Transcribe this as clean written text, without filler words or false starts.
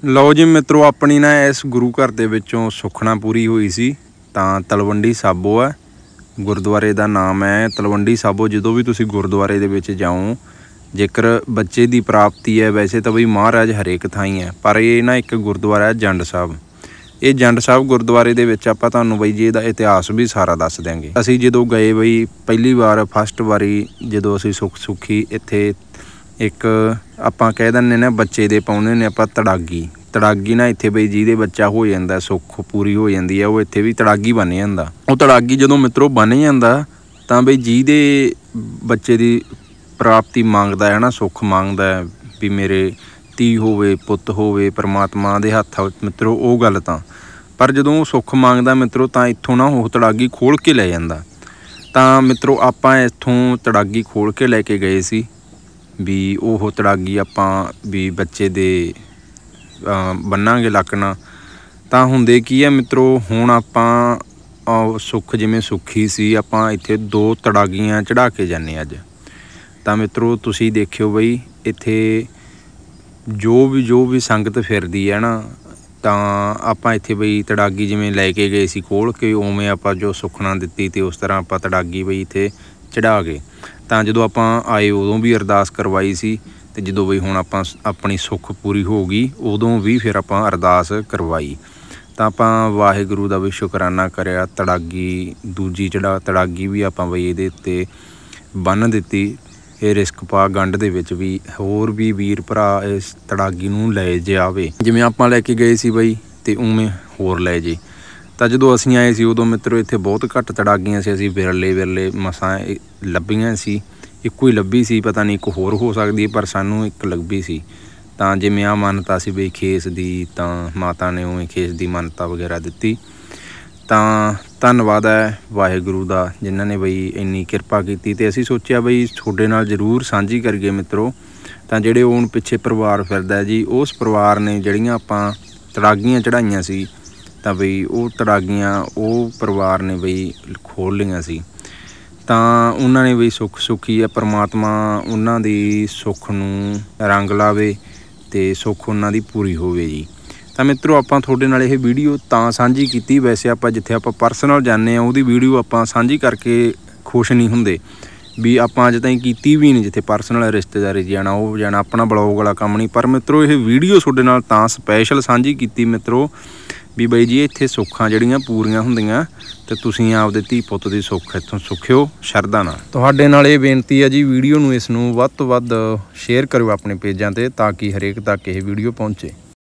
ਲਓ ਜੀ ਮਿੱਤਰੋ, ਆਪਣੀ ਨਾ ਇਸ ਗੁਰੂ ਘਰ ਦੇ ਵਿੱਚੋਂ ਸੁਖਨਾ ਪੂਰੀ ਹੋਈ ਸੀ। ਤਾਂ ਤਲਵੰਡੀ ਸਾਬੋ ਹੈ ਗੁਰਦੁਆਰੇ ਦਾ ਨਾਮ ਹੈ। ਤਲਵੰਡੀ ਸਾਬੋ ਜਦੋਂ ਵੀ ਤੁਸੀਂ ਗੁਰਦੁਆਰੇ ਦੇ ਵਿੱਚ ਜਾਓ, ਜੇਕਰ ਬੱਚੇ ਦੀ ਪ੍ਰਾਪਤੀ ਹੈ, ਵੈਸੇ ਤਾਂ ਬਈ ਮਹਾਰਾਜ ਹਰੇਕ ਥਾਂ ਹੀ ਹੈ, ਪਰ ਇਹ ਨਾ ਇੱਕ ਗੁਰਦੁਆਰਾ ਹੈ ਜੰਡ ਸਾਹਿਬ। ਇਹ ਜੰਡ ਸਾਹਿਬ ਗੁਰਦੁਆਰੇ ਦੇ ਵਿੱਚ ਆਪਾਂ ਤੁਹਾਨੂੰ ਬਈ ਜੀ ਇਹਦਾ ਇਤਿਹਾਸ ਵੀ ਸਾਰਾ ਦੱਸ ਦਿਆਂਗੇ। ਅਸੀਂ ਜਦੋਂ ਗਏ ਬਈ ਪਹਿਲੀ ਵਾਰ ਫਸਟ ਵਾਰੀ ਜਦੋਂ ਅਸੀਂ ਸੁੱਖੀ ਇੱਥੇ ਇੱਕ ਆਪਾਂ ਕਹਿ ਦਿੰਦੇ ਨੇ ਬੱਚੇ ਦੇ ਪਾਉਂਦੇ ਨੇ ਆਪਾਂ ਤੜਾਗੀ ਨਾ ਇੱਥੇ ਬਈ ਜਿਹਦੇ ਬੱਚਾ ਹੋ ਜਾਂਦਾ, ਸੁੱਖ ਪੂਰੀ ਹੋ ਜਾਂਦੀ ਹੈ, ਉਹ ਇੱਥੇ ਵੀ ਤੜਾਗੀ ਬਣ ਜਾਂਦਾ। ਉਹ ਤੜਾਗੀ ਜਦੋਂ ਮਿੱਤਰੋ ਬਣ ਜਾਂਦਾ ਤਾਂ ਬਈ ਜਿਹਦੇ ਬੱਚੇ ਦੀ ਪ੍ਰਾਪਤੀ ਮੰਗਦਾ ਹੈ ਨਾ, ਸੁੱਖ ਮੰਗਦਾ ਵੀ ਮੇਰੇ ਧੀ ਹੋਵੇ, ਪੁੱਤ ਹੋਵੇ, ਪਰਮਾਤਮਾ ਦੇ ਹੱਥ ਮਿੱਤਰੋ ਉਹ ਗੱਲ ਤਾਂ। ਪਰ ਜਦੋਂ ਉਹ ਸੁੱਖ ਮੰਗਦਾ ਮਿੱਤਰੋ ਤਾਂ ਇੱਥੋਂ ਨਾ ਉਹ ਤੜਾਗੀ ਖੋਲ੍ਹ ਕੇ ਲੈ ਜਾਂਦਾ। ਤਾਂ ਮਿੱਤਰੋ ਆਪਾਂ ਇੱਥੋਂ ਤੜਾਗੀ ਖੋਲ੍ਹ ਕੇ ਲੈ ਕੇ ਗਏ ਸੀ ਵੀ ਉਹ ਤੜਾਗੀ ਆਪਾਂ ਵੀ ਬੱਚੇ ਦੇ ਬੰਨਾਂਗੇ ਲੱਕਣਾ। ਤਾਂ ਹੁੰਦੇ ਕੀ ਹੈ ਮਿੱਤਰੋ, ਹੁਣ ਆਪਾਂ ਸੁੱਖ ਜਿਵੇਂ ਸੁੱਖੀ ਸੀ, ਆਪਾਂ ਇੱਥੇ 2 ਤੜਾਗੀਆਂ ਚੜ੍ਹਾ ਕੇ ਜਾਂਦੇ ਅੱਜ। ਤਾਂ ਮਿੱਤਰੋ ਤੁਸੀਂ ਦੇਖਿਓ ਬਈ ਇੱਥੇ ਜੋ ਵੀ ਸੰਗਤ ਫਿਰਦੀ ਹੈ ਨਾ, ਤਾਂ ਆਪਾਂ ਇੱਥੇ ਬਈ ਤੜਾਗੀ ਜਿਵੇਂ ਲੈ ਕੇ ਗਏ ਸੀ ਖੋਲ੍ਹ ਕੇ, ਉਵੇਂ ਆਪਾਂ ਜੋ ਸੁੱਖਣਾ ਦਿੱਤੀ ਅਤੇ ਉਸ ਤਰ੍ਹਾਂ ਆਪਾਂ ਤੜਾਗੀ ਬਈ ਇੱਥੇ ਚੜ੍ਹਾ ਗਏ। ਤਾਂ ਜਦੋਂ ਆਪਾਂ ਆਏ ਉਦੋਂ ਵੀ ਅਰਦਾਸ ਕਰਵਾਈ ਸੀ, ਅਤੇ ਜਦੋਂ ਬਈ ਹੁਣ ਆਪਾਂ ਆਪਣੀ ਸੁੱਖ ਪੂਰੀ ਹੋ ਗਈ ਉਦੋਂ ਵੀ ਫਿਰ ਆਪਾਂ ਅਰਦਾਸ ਕਰਵਾਈ। ਤਾਂ ਆਪਾਂ ਵਾਹਿਗੁਰੂ ਦਾ ਵੀ ਸ਼ੁਕਰਾਨਾ ਕਰਿਆ। ਤੜਾਗੀ ਦੂਜੀ ਤੜਾਗੀ ਵੀ ਆਪਾਂ ਬਈ ਇਹਦੇ ਉੱਤੇ ਬੰਨ੍ਹ ਦਿੱਤੀ। ਇਹ ਰਿਸਕਪਾ ਗੰਢ ਦੇ ਵਿੱਚ ਵੀ ਹੋਰ ਵੀ ਵੀਰ ਭਰਾ ਇਸ ਤੜਾਗੀ ਨੂੰ ਲੈ ਜਾਵੇ, ਜਿਵੇਂ ਆਪਾਂ ਲੈ ਕੇ ਗਏ ਸੀ ਬਈ, ਅਤੇ ਉਵੇਂ ਹੋਰ ਲੈ ਜੇ। ਤਾਂ ਜਦੋਂ ਅਸੀਂ ਆਏ ਸੀ ਉਦੋਂ ਮਿੱਤਰੋ ਇੱਥੇ ਬਹੁਤ ਘੱਟ ਤੜਾਗੀਆਂ ਸੀ। ਅਸੀਂ ਵਿਰਲੇ ਮਸਾਂ ਲੱਭੀਆਂ ਸੀ, ਇੱਕੋ ਹੀ ਲੱਭੀ ਸੀ, ਪਤਾ ਨਹੀਂ ਇੱਕ ਹੋਰ ਹੋ ਸਕਦੀ, ਪਰ ਸਾਨੂੰ ਇੱਕ ਲੱਭੀ ਸੀ। ਤਾਂ ਜਿਵੇਂ ਆਹ ਮਾਨਤਾ ਸੀ ਬਈ ਖੇਸ ਦੀ, ਤਾਂ ਮਾਤਾ ਨੇ ਉਵੇਂ ਖੇਸ ਦੀ ਮਾਨਤਾ ਵਗੈਰਾ ਦਿੱਤੀ। ਤਾਂ ਧੰਨਵਾਦ ਹੈ ਵਾਹਿਗੁਰੂ ਦਾ ਜਿਨ੍ਹਾਂ ਨੇ ਬਈ ਇੰਨੀ ਕਿਰਪਾ ਕੀਤੀ। ਅਤੇ ਅਸੀਂ ਸੋਚਿਆ ਬਈ ਤੁਹਾਡੇ ਨਾਲ ਜ਼ਰੂਰ ਸਾਂਝੀ ਕਰੀਏ ਮਿੱਤਰੋ। ਤਾਂ ਜਿਹੜੇ ਹੁਣ ਪਿੱਛੇ ਪਰਿਵਾਰ ਫਿਰਦਾ ਜੀ, ਉਸ ਪਰਿਵਾਰ ਨੇ ਜਿਹੜੀਆਂ ਆਪਾਂ ਤੜਾਗੀਆਂ ਚੜ੍ਹਾਈਆਂ ਸੀ, ਤਾਂ ਬਈ ਉਹ ਤੜਾਗੀਆਂ ਉਹ ਪਰਿਵਾਰ ਨੇ ਬਈ ਖੋਲ੍ਹ ਲਈਆਂ ਸੀ। ਤਾਂ ਉਹਨਾਂ ਨੇ ਬਈ ਸੁੱਖ ਸੁੱਖੀ ਹੈ, ਪਰਮਾਤਮਾ ਉਹਨਾਂ ਦੀ ਸੁੱਖ ਨੂੰ ਰੰਗ ਲਾਵੇ ਅਤੇ ਸੁੱਖ ਉਹਨਾਂ ਦੀ ਪੂਰੀ ਹੋਵੇ ਜੀ। ਤਾਂ ਮਿੱਤਰੋ ਆਪਾਂ ਤੁਹਾਡੇ ਨਾਲ ਇਹ ਵੀਡੀਓ ਤਾਂ ਸਾਂਝੀ ਕੀਤੀ, ਵੈਸੇ ਆਪਾਂ ਜਿੱਥੇ ਆਪਾਂ ਪਰਸਨਲ ਜਾਂਦੇ ਹਾਂ ਉਹਦੀ ਵੀਡੀਓ ਆਪਾਂ ਸਾਂਝੀ ਕਰਕੇ ਖੁਸ਼ ਨਹੀਂ ਹੁੰਦੇ ਵੀ ਆਪਾਂ ਅੱਜ ਤਾਈਂ ਕੀਤੀ ਵੀ ਨਹੀਂ। ਜਿੱਥੇ ਪਰਸਨਲ ਰਿਸ਼ਤੇਦਾਰੀ ਜਾਣਾ ਉਹ ਜਾਣਾ, ਆਪਣਾ ਬਲੌਗ ਵਾਲਾ ਕੰਮ ਨਹੀਂ। ਪਰ ਮਿੱਤਰੋ ਇਹ ਵੀਡੀਓ ਤੁਹਾਡੇ ਨਾਲ ਤਾਂ ਸਪੈਸ਼ਲ ਸਾਂਝੀ ਕੀਤੀ ਮਿੱਤਰੋ ਵੀ ਬਾਈ ਜੀ ਇੱਥੇ ਸੁੱਖਾਂ ਜਿਹੜੀਆਂ ਪੂਰੀਆਂ ਹੁੰਦੀਆਂ, ਅਤੇ ਤੁਸੀਂ ਆਪਦੇ ਧੀ ਪੁੱਤ ਦੀ ਸੁੱਖ ਇੱਥੋਂ ਸੁੱਖਿਓ ਸ਼ਰਧਾ ਨਾਲ। ਤੁਹਾਡੇ ਨਾਲ ਇਹ ਬੇਨਤੀ ਹੈ ਜੀ, ਵੀਡੀਓ ਨੂੰ ਇਸ ਨੂੰ ਵੱਧ ਤੋਂ ਵੱਧ ਸ਼ੇਅਰ ਕਰਿਓ ਆਪਣੇ ਪੇਜਾਂ 'ਤੇ, ਤਾਂ ਕਿ ਹਰੇਕ ਤੱਕ ਇਹ ਵੀਡੀਓ ਪਹੁੰਚੇ।